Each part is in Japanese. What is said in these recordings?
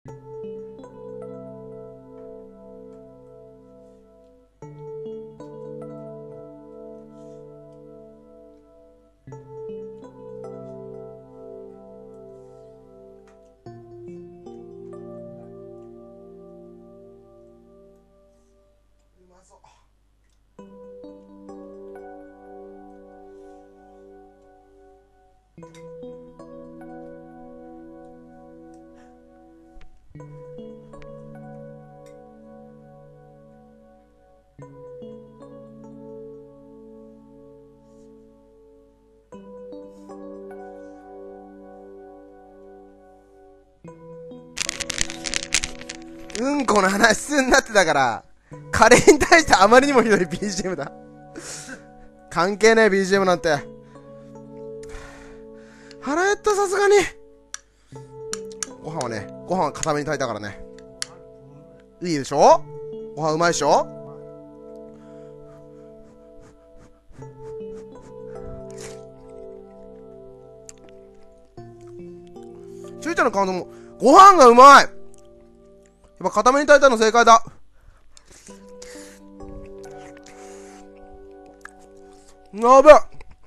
うんこの話すんなってだから、カレーに対してあまりにもひどい BGM だ。関係ねえ BGM なんて。腹減ったさすがに。ご飯はね、ご飯は固めに炊いたからね。いいでしょ？ご飯うまいでしょ？しゅうちゃんの顔も、ご飯がうまい！やっぱ固めに炊いたの正解だ。やべえ！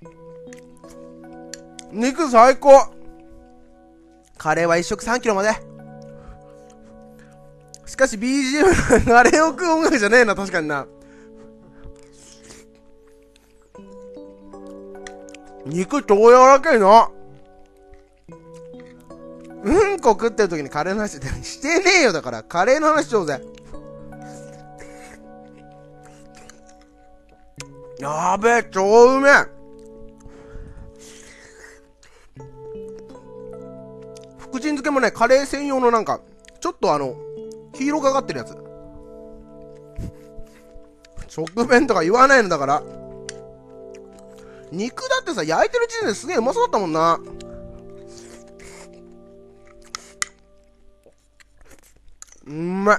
肉最高！カレーは1食3キロまで。しかし BGM カレーを食う音楽じゃねえな、確かにな。肉超柔らかいな。うんこ食ってる時にカレーの話してねえよ。だからカレーの話しようぜ。やべえ、超うめえ。福神漬けもね、カレー専用のなんかちょっと黄色がかってるやつ。食弁とか言わないのだから。肉だってさ、焼いてる時点ですげえうまそうだったもんな。うまい。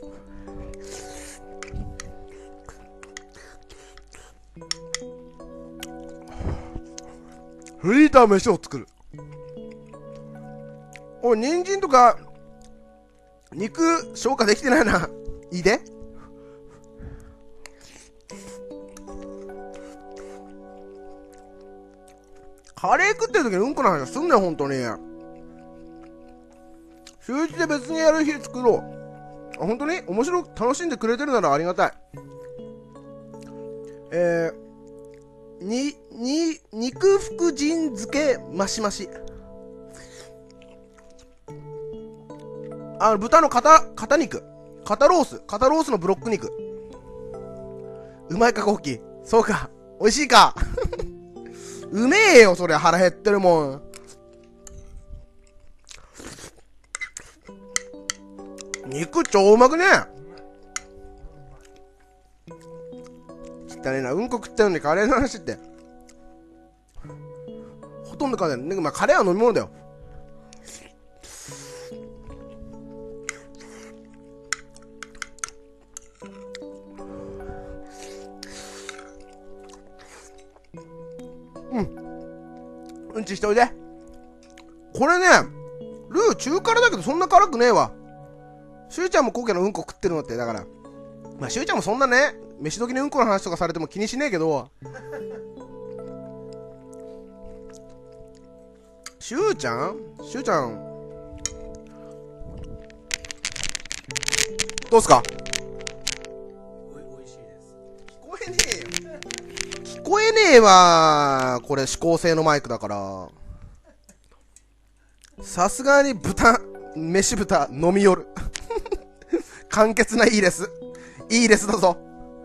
フリーター飯を作る。おい、人参とか肉消化できてないな。いいで。カレー食ってる時にうんこの話すんなよ、ほんとに。週一で別にやる日作ろう。あ、ほんとに面白く楽しんでくれてるならありがたい。肉福神漬けマシマシ。豚の肩肉。肩ロースのブロック肉。うまいか、コッキー。そうか。美味しいか。うめえよ、それ。腹減ってるもん。肉超うまくねえ。汚ねえな。うんこ食ってるのにカレーの話って。ほとんどカレー。まあ、カレーは飲み物だよ。うんちしておいで。これね、ルー中辛だけどそんな辛くねえわ。しゅうちゃんもコウケのうんこ食ってるのって。だからまあしゅうちゃんもそんなね、飯時にうんこの話とかされても気にしねえけど、しゅうちゃんどうすか？聞こえねえよ。聞こえねえわ。これ指向性のマイクだから。さすがに飯豚飲み寄る。簡潔ないいレスだぞ。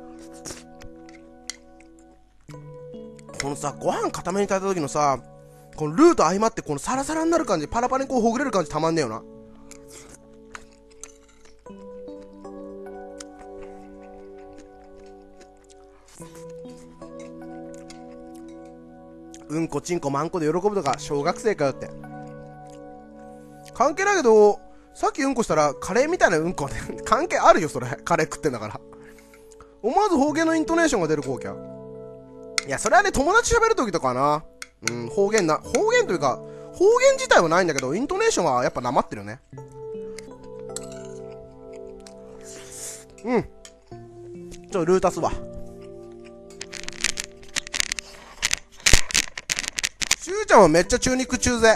このさ、ご飯固めに炊いた時のさ、このルーと相まってこのサラサラになる感じ、パラパラにこうほぐれる感じたまんねえよな。うんこちんこまんこで喜ぶとか小学生かよって。関係ないけど、さっきうんこしたらカレーみたいなうんこね。関係あるよ、それ。カレー食ってんだから。思わず方言のイントネーションが出るこうきゃ。いや、それはね、友達喋るときとかな。方言というか、方言自体はないんだけど、イントネーションはやっぱなまってるよね。 うん。ルータスわ。しゅうちゃんはめっちゃ中肉中背。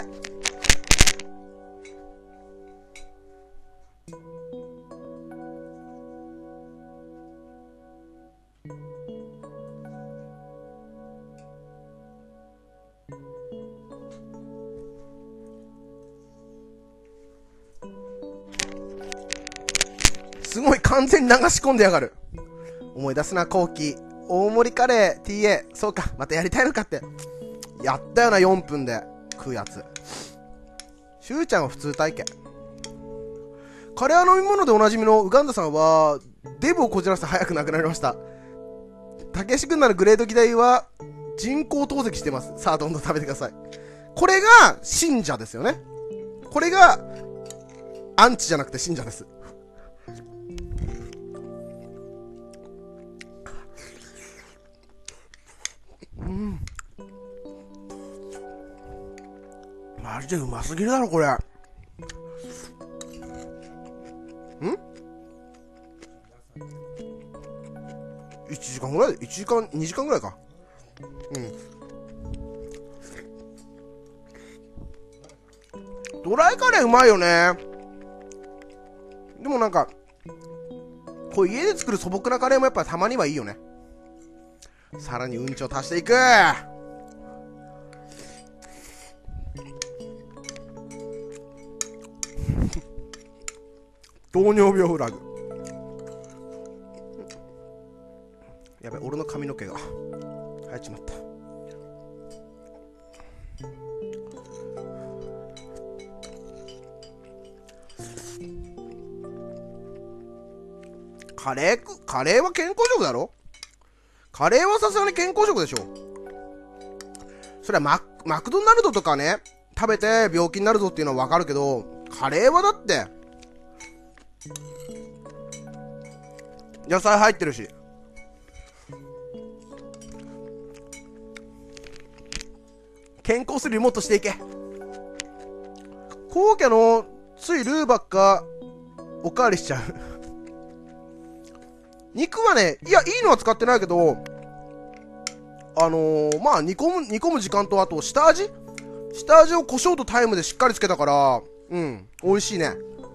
すごい完全に流し込んでやがる。思い出すな、後期。大盛りカレー TA。そうか、またやりたいのかって。やったよな、4分で食うやつ。しゅうちゃんは普通体験。カレーは飲み物でおなじみのウガンダさんは、デブをこじらせて早く亡くなりました。たけし軍団のグレード議題は、人工透析してます。さあ、どんどん食べてください。これが、信者ですよね。これが、アンチじゃなくて信者です。マジでうますぎるだろこれ。1時間ぐらいで、1時間2時間ぐらいか。ドライカレーうまいよね。でもなんかこう家で作る素朴なカレーもやっぱたまにはいいよね。さらにうんちを足していく。糖尿病フラグ。やべ、俺の髪の毛が生えちまった。カレーは健康食だろ。カレーはさすがに健康食でしょ。それはマクドナルドとかね、食べて病気になるぞっていうのはわかるけど、カレーはだって野菜入ってるし。健康するもっとしていけ。後家のついルーばっかおかわりしちゃう。肉はね、いや、いいのは使ってないけど、まあ煮込む時間と、あと下味を胡椒とタイムでしっかりつけたから、美味しいね。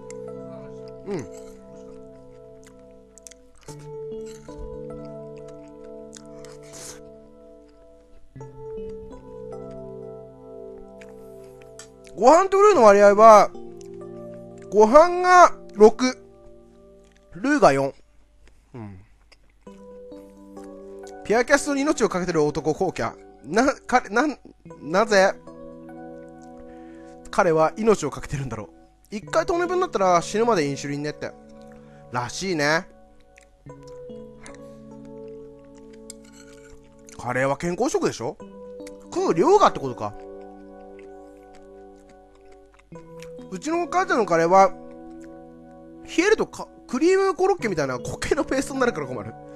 ご飯とルーの割合は、ご飯が6、ルーが4。ピアキャストに命をかけてる男後家。なぜ彼は命をかけてるんだろう。一回糖尿病になったら死ぬまでインシュリンねって。らしいね。カレーは健康食でしょ。食う量がってことか。うちの母ちゃんのカレーは冷えるとクリームコロッケみたいな固形のペーストになるから困る。